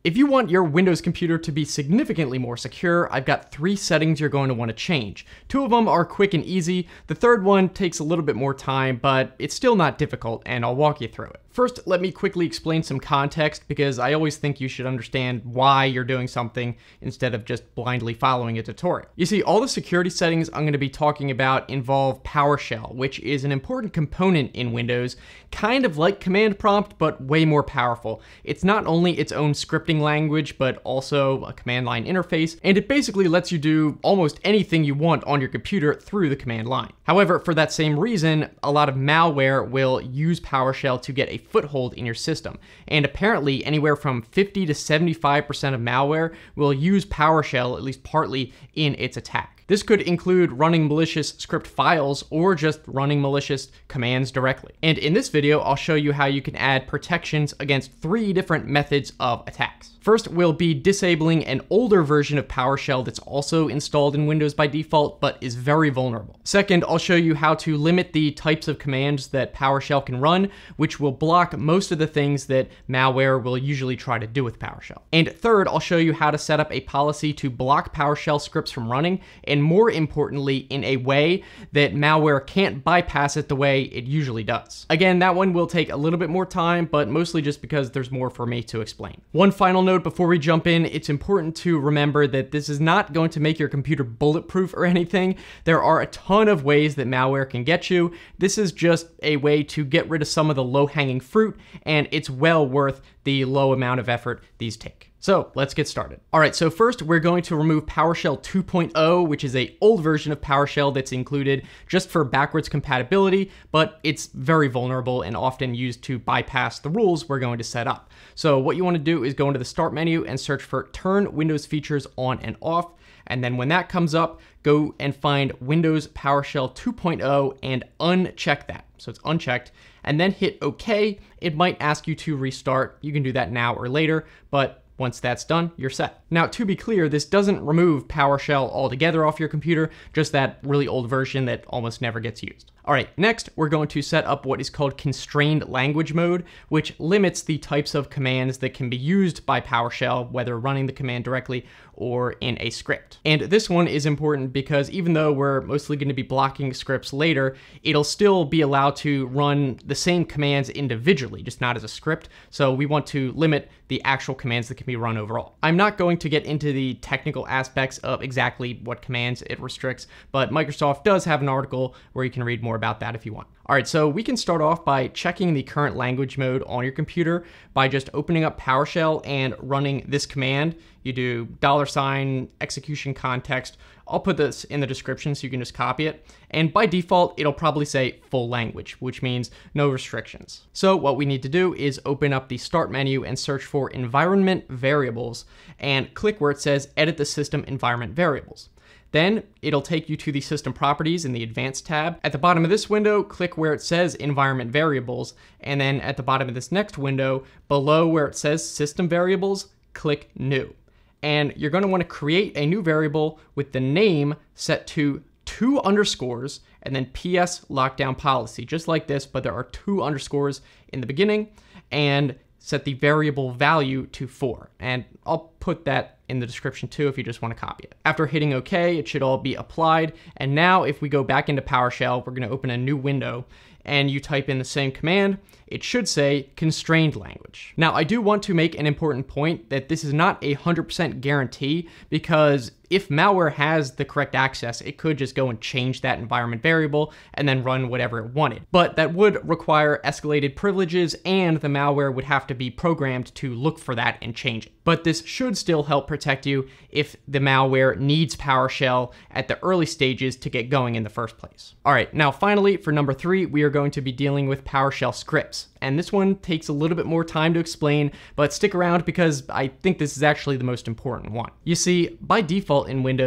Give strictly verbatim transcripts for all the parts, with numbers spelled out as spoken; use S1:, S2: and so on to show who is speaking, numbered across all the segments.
S1: If you want your Windows computer to be significantly more secure, I've got three settings you're going to want to change. Two of them are quick and easy. The third one takes a little bit more time, but it's still not difficult, and I'll walk you through it. First, let me quickly explain some context, because I always think you should understand why you're doing something instead of just blindly following a tutorial. You see, all the security settings I'm going to be talking about involve PowerShell, which is an important component in Windows, kind of like Command Prompt, but way more powerful. It's not only its own scripting language, but also a command line interface, and it basically lets you do almost anything you want on your computer through the command line. However, for that same reason, a lot of malware will use PowerShell to get a foothold in your system, and apparently anywhere from fifty to seventy-five percent of malware will use PowerShell, at least partly, in its attack. This could include running malicious script files or just running malicious commands directly. And in this video, I'll show you how you can add protections against three different methods of attacks. First, we'll be disabling an older version of PowerShell that's also installed in Windows by default, but is very vulnerable. Second, I'll show you how to limit the types of commands that PowerShell can run, which will block most of the things that malware will usually try to do with PowerShell. And third, I'll show you how to set up a policy to block PowerShell scripts from running, and more importantly, in a way that malware can't bypass it the way it usually does. Again, that one will take a little bit more time, but mostly just because there's more for me to explain. One final note before we jump in, it's important to remember that this is not going to make your computer bulletproof or anything. There are a ton of ways that malware can get you. This is just a way to get rid of some of the low-hanging fruit, and it's well worth the low amount of effort these take. So let's get started. All right, so first we're going to remove PowerShell two point oh, which is an old version of PowerShell that's included just for backwards compatibility, but it's very vulnerable and often used to bypass the rules we're going to set up. So what you want to do is go into the Start menu and search for Turn Windows Features On and Off. And then when that comes up, go and find Windows PowerShell two point oh and uncheck that. So it's unchecked, and then hit OK. It might ask you to restart. You can do that now or later, but once that's done, you're set. Now, to be clear, this doesn't remove PowerShell altogether off your computer, just that really old version that almost never gets used. All right, next, we're going to set up what is called constrained language mode, which limits the types of commands that can be used by PowerShell, whether running the command directly or in a script. And this one is important because even though we're mostly going to be blocking scripts later, it'll still be allowed to run the same commands individually, just not as a script. So we want to limit the actual commands that can be run overall. I'm not going to get into the technical aspects of exactly what commands it restricts, but Microsoft does have an article where you can read more about that if you want. All right, so we can start off by checking the current language mode on your computer by just opening up PowerShell and running this command. You do dollar sign execution context. I'll put this in the description so you can just copy it. And by default, it'll probably say full language, which means no restrictions. So what we need to do is open up the Start menu and search for Environment Variables and click where it says Edit the System Environment Variables. Then it'll take you to the System Properties in the Advanced tab. At the bottom of this window, click where it says Environment Variables, and then at the bottom of this next window, below where it says System Variables, click New. And you're going to want to create a new variable with the name set to two underscores and then P S lockdown policy, just like this, but there are two underscores in the beginning, and set the variable value to four. And I'll put that in the description too if you just want to copy it. After hitting OK, it should all be applied. And now if we go back into PowerShell, we're going to open a new window and you type in the same command, it should say constrained language. Now, I do want to make an important point that this is not a one hundred percent guarantee, because if malware has the correct access, it could just go and change that environment variable and then run whatever it wanted. But that would require escalated privileges, and the malware would have to be programmed to look for that and change it. But this should still help protect you if the malware needs PowerShell at the early stages to get going in the first place. All right, now finally, for number three, we are going to be dealing with PowerShell scripts. And this one takes a little bit more time to explain, but stick around because I think this is actually the most important one. You see, by default in Windows,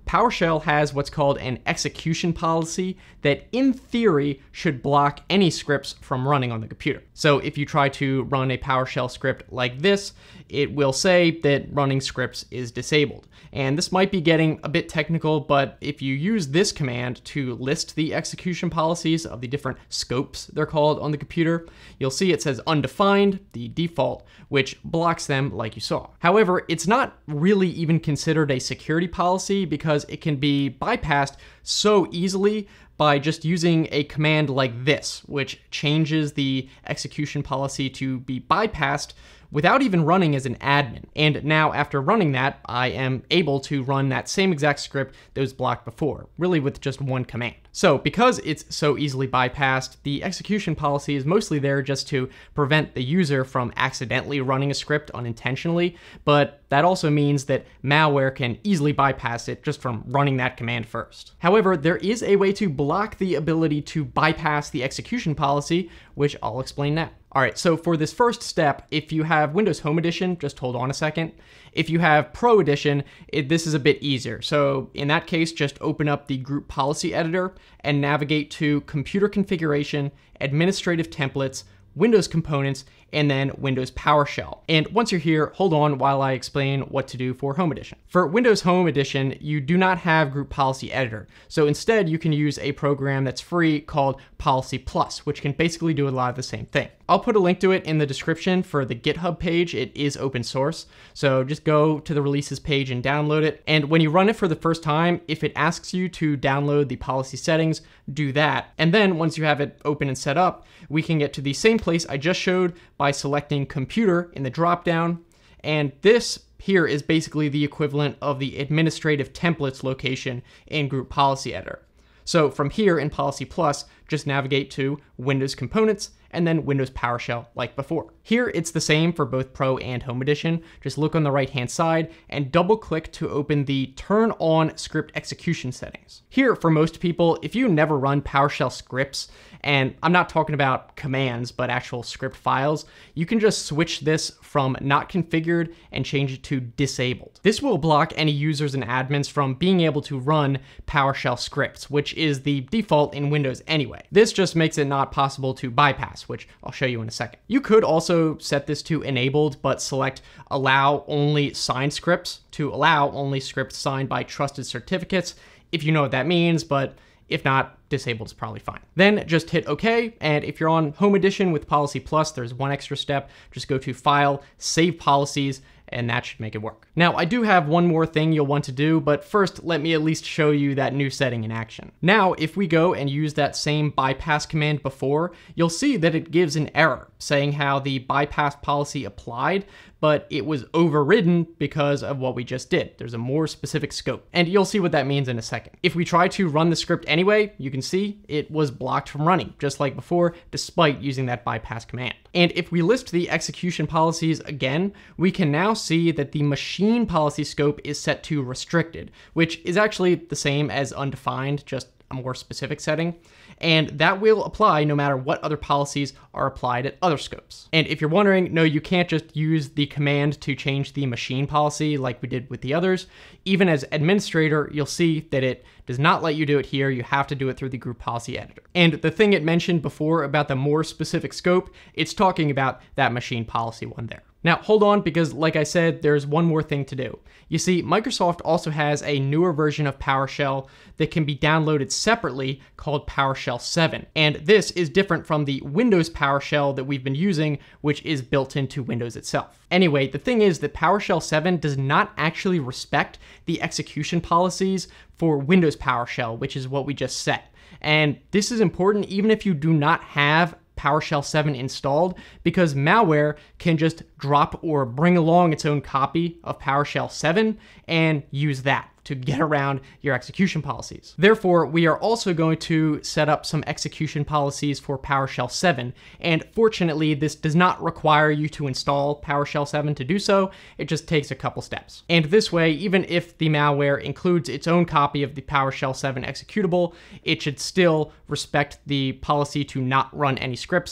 S1: PowerShell has what's called an execution policy that in theory should block any scripts from running on the computer. So if you try to run a PowerShell script like this, it will say that running scripts is disabled. And this might be getting a bit technical, but if you use this command to list the execution policies of the different scopes they're called on the computer, you'll see it says undefined, the default, which blocks them like you saw. However, it's not really even considered a security policy because it can be bypassed so easily by just using a command like this, which changes the execution policy to be bypassed without even running as an admin. And now after running that, I am able to run that same exact script that was blocked before, really with just one command. So because it's so easily bypassed, the execution policy is mostly there just to prevent the user from accidentally running a script unintentionally, but that also means that malware can easily bypass it just from running that command first. However, there is a way to block the ability to bypass the execution policy, which I'll explain now. All right, so for this first step, if you have Windows Home Edition, just hold on a second. If you have Pro Edition, it, this is a bit easier. So in that case, just open up the Group Policy Editor and navigate to Computer Configuration, Administrative Templates, Windows Components, and then Windows PowerShell. And once you're here, hold on while I explain what to do for Home Edition. For Windows Home Edition, you do not have Group Policy Editor. So instead, you can use a program that's free called Policy Plus, which can basically do a lot of the same thing. I'll put a link to it in the description for the GitHub page. It is open source. So just go to the releases page and download it. And when you run it for the first time, if it asks you to download the policy settings, do that. And then once you have it open and set up, we can get to the same place I just showed by selecting Computer in the dropdown. And this here is basically the equivalent of the Administrative Templates location in Group Policy Editor. So from here in Policy Plus, just navigate to Windows Components and then Windows PowerShell like before. Here it's the same for both Pro and Home Edition. Just look on the right hand side and double click to open the Turn On Script Execution settings. Here for most people, if you never run PowerShell scripts, and I'm not talking about commands, but actual script files, you can just switch this from not configured and change it to disabled. This will block any users and admins from being able to run PowerShell scripts, which is the default in Windows anyway. This just makes it not possible to bypass, which I'll show you in a second. You could also set this to enabled, but select allow only signed scripts to allow only scripts signed by trusted certificates, if you know what that means, but if not, disabled is probably fine. Then just hit OK, and if you're on Home Edition with Policy Plus, there's one extra step. Just go to File, Save Policies, and that should make it work. Now, I do have one more thing you'll want to do, but first, let me at least show you that new setting in action. Now, if we go and use that same bypass command before, you'll see that it gives an error saying how the bypass policy applied, but it was overridden because of what we just did. There's a more specific scope, and you'll see what that means in a second. If we try to run the script anyway, you can see it was blocked from running, just like before, despite using that bypass command. And if we list the execution policies again, we can now see that the machine policy scope is set to restricted, which is actually the same as undefined, just a more specific setting. And that will apply no matter what other policies are applied at other scopes. And if you're wondering, no, you can't just use the command to change the machine policy like we did with the others. Even as administrator, you'll see that it does not let you do it here. You have to do it through the Group Policy Editor. And the thing it mentioned before about the more specific scope, it's talking about that machine policy one there. Now, hold on, because like I said, there's one more thing to do. You see, Microsoft also has a newer version of PowerShell that can be downloaded separately called PowerShell seven. And this is different from the Windows PowerShell that we've been using, which is built into Windows itself. Anyway, the thing is that PowerShell seven does not actually respect the execution policies for Windows PowerShell, which is what we just set. And this is important even if you do not have PowerShell seven installed, because malware can just drop or bring along its own copy of PowerShell seven and use that to get around your execution policies. Therefore, we are also going to set up some execution policies for PowerShell seven, and fortunately, this does not require you to install PowerShell seven to do so. It just takes a couple steps. And this way, even if the malware includes its own copy of the PowerShell seven executable, it should still respect the policy to not run any scripts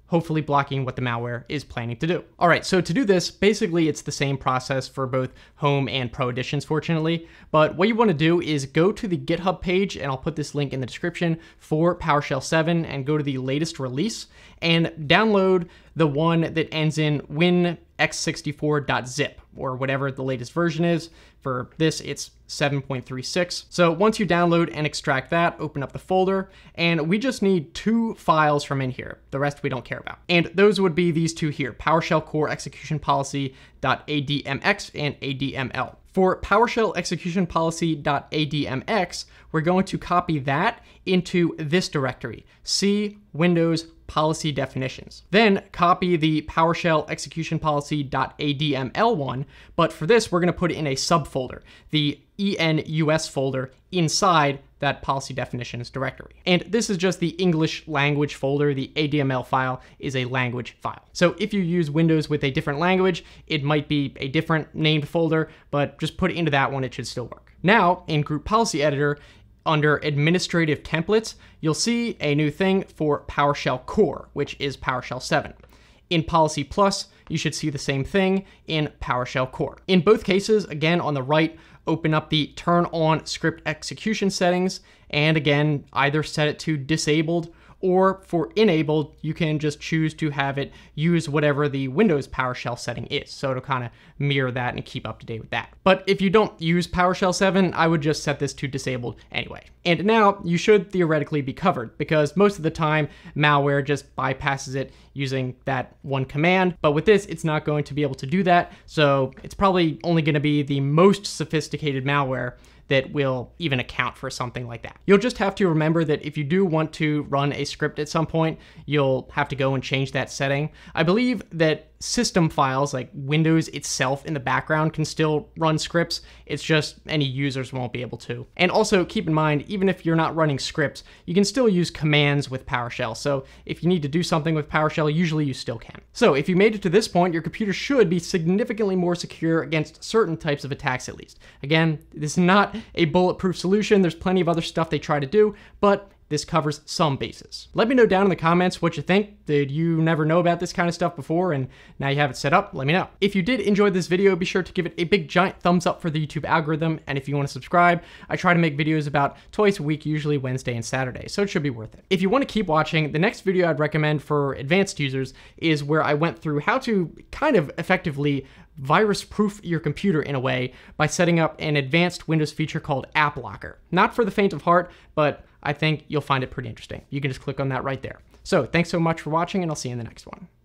S1: hopefully blocking what the malware is planning to do. All right, so to do this, basically it's the same process for both home and pro editions, fortunately. But what you want to do is go to the GitHub page, and I'll put this link in the description, for PowerShell seven, and go to the latest release and download the one that ends in win x sixty-four dot zip, or whatever the latest version is. For this, it's seven point three six. So once you download and extract that, open up the folder, and we just need two files from in here. The rest we don't care about. And those would be these two here, PowerShell core execution policy.admx and adml. For PowerShell execution policy.admx, we're going to copy that into this directory, C Windows policy definitions. Then copy the PowerShell execution policy.adml one, but for this, we're going to put it in a subfolder, the E N U S folder inside that policy definitions directory. And this is just the English language folder. The A D M L file is a language file. So if you use Windows with a different language, it might be a different named folder, but just put it into that one, it should still work. Now, in Group Policy Editor, under Administrative Templates, you'll see a new thing for PowerShell Core, which is PowerShell seven. In Policy Plus, you should see the same thing in PowerShell Core. In both cases, again, on the right, open up the Turn On Script Execution settings, and again, either set it to disabled, or for enabled, you can just choose to have it use whatever the Windows PowerShell setting is. So it'll kind of mirror that and keep up to date with that. But if you don't use PowerShell seven, I would just set this to disabled anyway. And now you should theoretically be covered, because most of the time malware just bypasses it using that one command. But with this, it's not going to be able to do that. So it's probably only going to be the most sophisticated malware that will even account for something like that. You'll just have to remember that if you do want to run a script at some point, you'll have to go and change that setting. I believe that system files like Windows itself in the background can still run scripts. It's just any users won't be able to. And also keep in mind, even if you're not running scripts, you can still use commands with PowerShell. So if you need to do something with PowerShell, usually you still can. So if you made it to this point, your computer should be significantly more secure against certain types of attacks at least. Again, this is not a bulletproof solution. There's plenty of other stuff they try to do, but this covers some bases. Let me know down in the comments what you think. Did you never know about this kind of stuff before and now you have it set up? Let me know. If you did enjoy this video, be sure to give it a big giant thumbs up for the YouTube algorithm. And if you want to subscribe, I try to make videos about twice a week, usually Wednesday and Saturday, so it should be worth it. If you want to keep watching, the next video I'd recommend for advanced users is where I went through how to kind of effectively virus-proof your computer in a way by setting up an advanced Windows feature called App Locker. Not for the faint of heart, but I think you'll find it pretty interesting. You can just click on that right there. So thanks so much for watching, and I'll see you in the next one.